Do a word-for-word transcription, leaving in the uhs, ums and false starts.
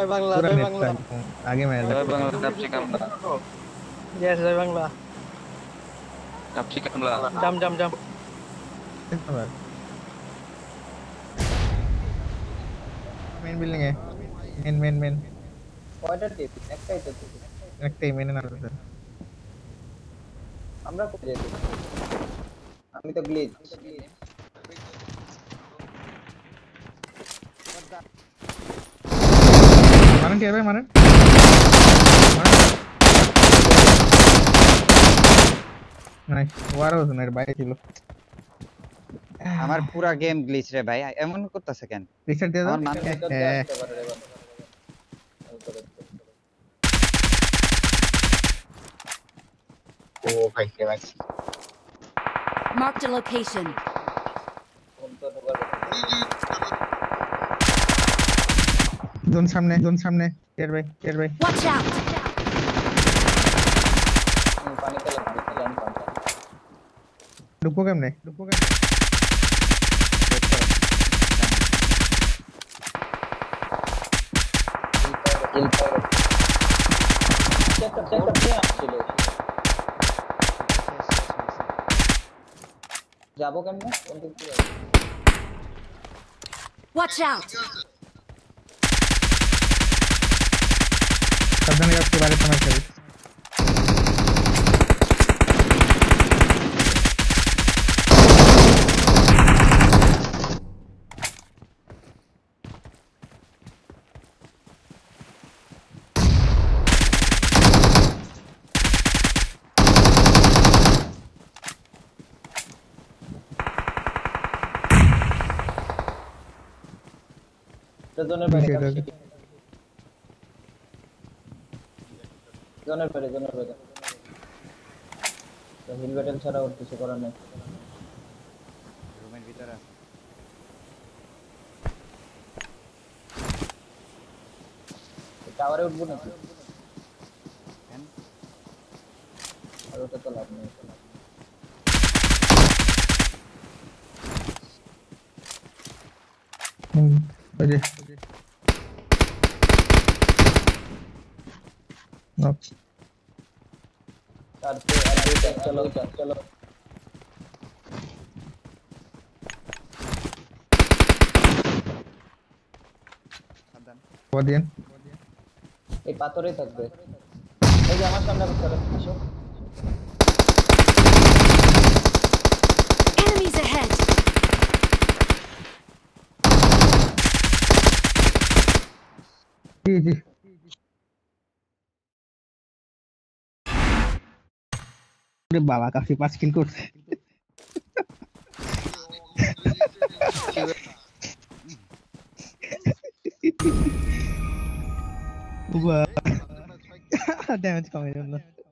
জয় বাংলা, पूरा জয় नेट বাংলা। था आगे मैं জয় বাংলা ক্যাপসিকাম Yes, জয় বাংলা। ক্যাপসিকাম জাম জাম জাম। मेन बिल्डिंग है मेन मेन मेन কয়টা টিপ একটাই তো টিপ একটাই মেনে না তো আমরা কোথায় যেতে আমি তো গ্লিচ मारन क्या भाई मारन नाइस वार हो मेरे भाई किलो আমার পুরা গেম গ্লিচ রে ভাই এমন করতেছে কেন রিসেট দিয়ে দাও আমার মান ভিতরে আসতে পারে রে ও ভাই কে ভাই Marked a location. জোন সামনে জোন সামনে কেয়ার ভাই কেয়ার ভাই Watch out. পানিতে লাগবে জানি পানি ঢুকবো কেমনে ঢুকবো কেমনে কিল করে চেক চেক চেক আসছিল যাবো কেমনে কোন দিক দিয়ে Watch out. सावधान आपके बारे समझ कर জোনের বাইরে জোনের বাইরে জোনের বাইরে তো হিল ব্যাটেল ছাড়া আর কিছু করার নেই রুমের ভিতরে টাওয়ারে উঠবো নাকি আর ওটা তো লাভ নেই हम्म ओके नॉक चार पे अरे चलो चलो সাবধান बहुत दिन এই পাথরেই থাকবে এই যে আমার সামনে বসে আসো Enemies ahead. जी जी अरे बाबा काफी पांच किल कोड डैमेज कम है